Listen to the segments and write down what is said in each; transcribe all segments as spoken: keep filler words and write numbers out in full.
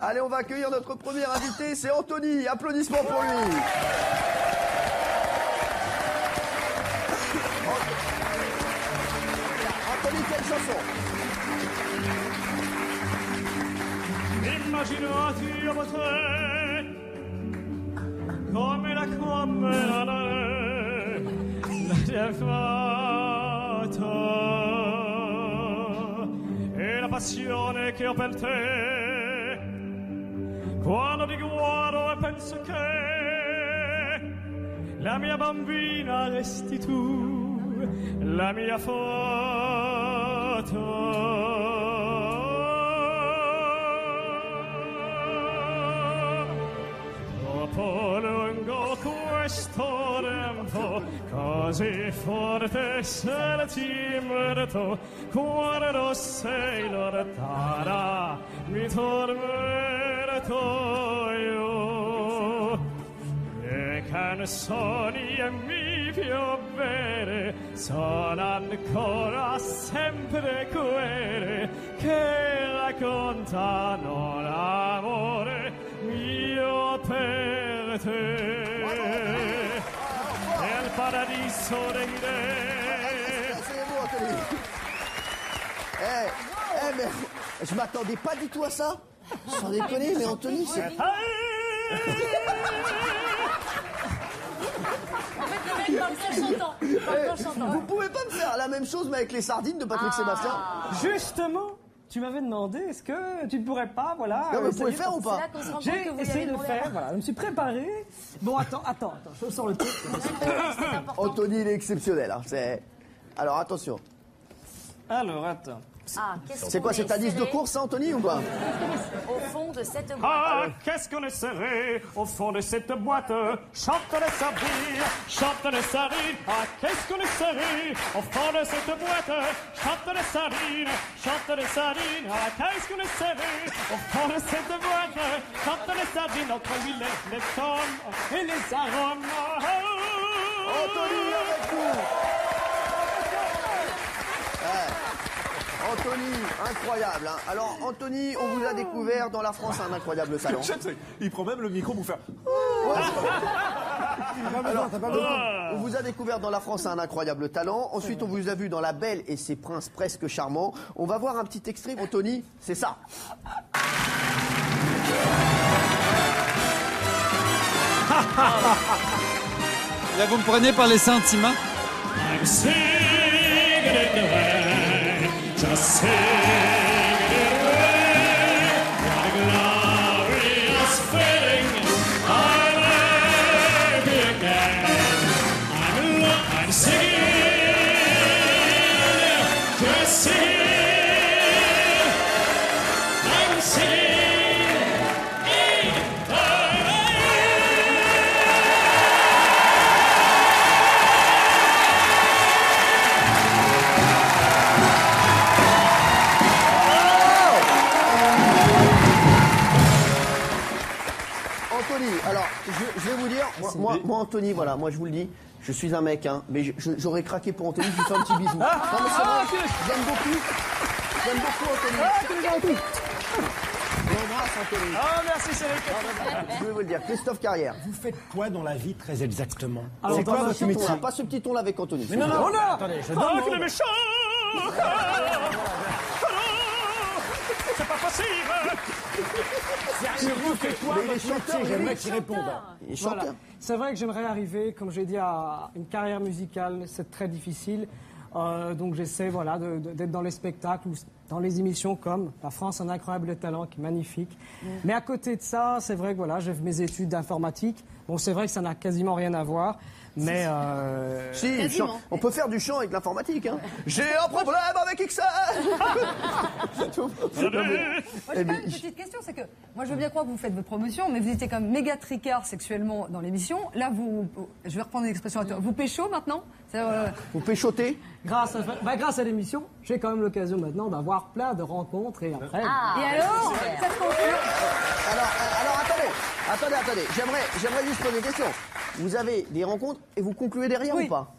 Allez, on va accueillir notre premier invité, c'est Anthony. Applaudissements pour lui. Anthony, quelle chanson? Immaginati io potrei come la come la la fatta e la passione che ho per te quando ti guardo e penso che la mia bambina resti tu, la mia foto. Dopo lungo questo tempo, così forte sentimerto, quando sei lontana, mi tormento io. Le canzoni e mi piovere sono ancora sempre quelle che raccontano l'amore mio per te. Nel paradiso dei re. Eh, eh, mais je m'attendais pas du tout à ça. Sans déconner, mais Anthony, c'est... Vous pouvez pas me faire la même chose mais avec les sardines de Patrick Ah. Sébastien? Justement, tu m'avais demandé, est-ce que tu ne pourrais pas, voilà... Non, mais vous essayer pouvez de- faire ou pas? J'ai essayé de faire, voilà, je me suis préparé. Bon, attends, attends, attends, je sors le truc. Anthony, il est exceptionnel. Hein. C'est... Alors, attention. Alors, attends. Ah, qu'est-ce C'est quoi, qu'on c'est ta est liste de serré courses, hein, Anthony, ou pas? Au fond de cette boîte. Ah, qu'est-ce qu'on est serré au fond de cette boîte. Chante les sardines, chante les sardines. Ah, qu'est-ce qu'on est serré au fond de cette boîte. Chante les sardines, chante les sardines. Ah, qu'est-ce qu'on est serré au fond de cette boîte. Chante les sardines entre l'huile, les tomes et les arômes. Anthony, avec nous. Ouais. Anthony, incroyable. Hein. Alors, Anthony, on vous a découvert dans La France un incroyable talent. Il prend même le micro pour faire. Alors, on vous a découvert dans La France un incroyable talent. Ensuite, on vous a vu dans La Belle et ses princes presque charmants. On va voir un petit extrait, Anthony. C'est ça. Là, vous me prenez par les sentiments. I'm singing in the rain, just singing in the rain. What a glorious feeling! I'm happy again. I'm in love. I'm singing, just singing. I'm singing in the rain. Anthony, alors, je, je vais vous dire, moi, moi, moi, Anthony, voilà, moi je vous le dis, je suis un mec, hein, mais je- je- j'aurais craqué pour Anthony, je lui fais un petit bisou. Non, mais c'est vrai, j'aime beaucoup, j'aime beaucoup Anthony. Je l'embrasse, Anthony. Oh, merci, Cédric. Je vais vous le dire, Christophe Carrière. Vous faites quoi dans la vie très exactement? Alors, C'est dans quoi la votre Ce métier? ton-là, pas ce petit ton-là avec Anthony. Mais non, non, non, attendez, je Ah, que les demande. méchants! C'est pas possible! Vous faites quoi Mais il est votre chanteur, métier? il J'aimerais est qu'il réponde. Il est Voilà. chanteur. C'est vrai que j'aimerais arriver, comme j'ai dit, à une carrière musicale. C'est très difficile. Euh, donc j'essaie voilà, de- de- d'être dans les spectacles ou dans les émissions comme La France, un incroyable talent, qui est magnifique. Mais à côté de ça, c'est vrai que voilà, j'ai fait mes études d'informatique. Bon, c'est vrai que ça n'a quasiment rien à voir. Mais euh, Si, Quasiment. chant- on peut faire du chant avec l'informatique. Hein. J'ai un problème avec X L. Moi, j'ai quand même une petite question, c'est que moi je veux bien croire que vous faites votre promotion, mais vous étiez comme méga tricard sexuellement dans l'émission. Là, vous, je vais reprendre l'expression à toi, vous pécho maintenant? C'est, euh, Vous péchotez. grâce à, bah, grâce à l'émission, j'ai quand même l'occasion maintenant d'avoir plein de rencontres et après. Ah, Et alors, super. ça se conclut. Alors, euh, alors attendez, attendez, attendez. J'aimerais, j'aimerais juste poser une question. Vous avez des rencontres et vous concluez derrière Oui. ou pas?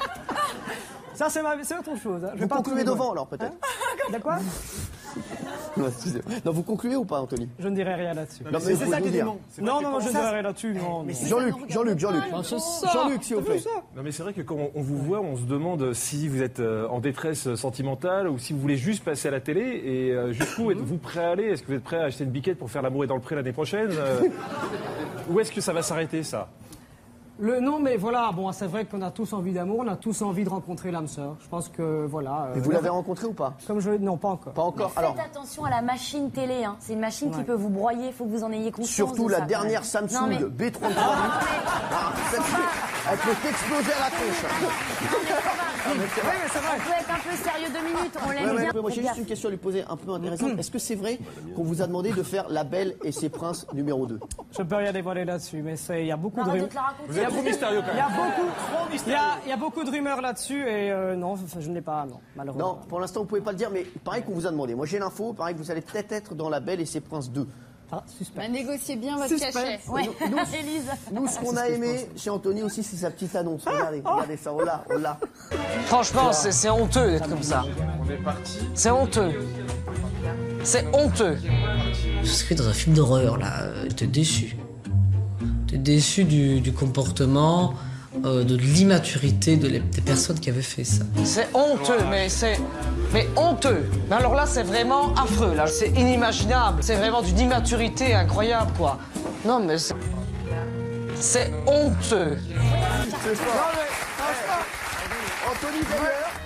Ça, c'est ma- c'est autre chose. hein. Je vais Vous pas concluez tout devant dévoiler. alors peut-être. De quoi Excusez-moi. Non, vous concluez ou pas, Anthony? Je ne dirai rien là-dessus. Non, mais C'est faut ça nous qui est dire. dément. C'est Non, vrai non, que je ne quand- dirai rien là-dessus, non. non. Jean-Luc, Jean-Luc, Jean-Luc. Jean-Luc, s'il vous plaît. Non mais c'est vrai que quand on vous voit, on se demande si vous êtes euh, en détresse sentimentale ou si vous voulez juste passer à la télé et euh, jusqu'où êtes-vous prêt à aller? Est-ce que vous êtes prêt à acheter une biquette pour faire l'amour et dans le pré l'année prochaine euh, Où est-ce que ça va s'arrêter ça? Le, non, mais voilà, bon, c'est vrai qu'on a tous envie d'amour, on a tous envie de rencontrer l'âme sœur. Je pense que, voilà... Et euh, vous l'avez rencontré ou pas? Comme je... Non, pas encore. Pas encore. Faites Alors, attention à la machine télé, hein. C'est une machine qui Ouais. peut vous broyer, il faut que vous en ayez conscience. surtout de la ça, quand dernière même. Samsung Non, mais- B trente-trois. Ah, celle-ci, elle peut t'exploser à la tronche. On peut être un peu sérieux deux minutes, on l'aime Ouais, ouais, bien. ouais, moi, j'ai Faites juste gaffe. une question à lui poser un peu intéressante. Est-ce que c'est vrai qu'on vous a demandé de faire La Belle et ses Princes numéro deux? Je peux rien dévoiler là-dessus, mais c'est- il y a beaucoup de Arrête de rumeurs. te la raconter. Vous êtes trop mystérieux quand Il y a même. beaucoup, il y a, il y a beaucoup de rumeurs là-dessus et euh, non, enfin, je n'ai pas, non, malheureusement. Non, pour l'instant, vous pouvez pas le dire, mais pareil qu'on vous a demandé. Moi, j'ai l'info, pareil que vous allez peut-être être dans La Belle et ses Princes deux. Ah, suspect. Bah, négociez bien votre Suspense. cachet. Ouais, Nous- nous- Élise. Nous, ce qu'on a aimé chez Anthony aussi, c'est sa petite annonce. Regardez, regardez ça, on l'a, on l'a. Franchement, c'est c'est honteux d'être comme ça. C'est honteux. C'est honteux. S'inscrit dans un film d'horreur, là. euh, T'es déçu. T'es déçu du, du comportement, euh, de l'immaturité de les- des personnes qui avaient fait ça. C'est honteux, mais c'est... Mais honteux. Mais alors là, c'est vraiment affreux, là. C'est inimaginable. C'est vraiment d'une immaturité incroyable, quoi. Non, mais c'est... C'est honteux. C'est fort. Anthony, d'ailleurs,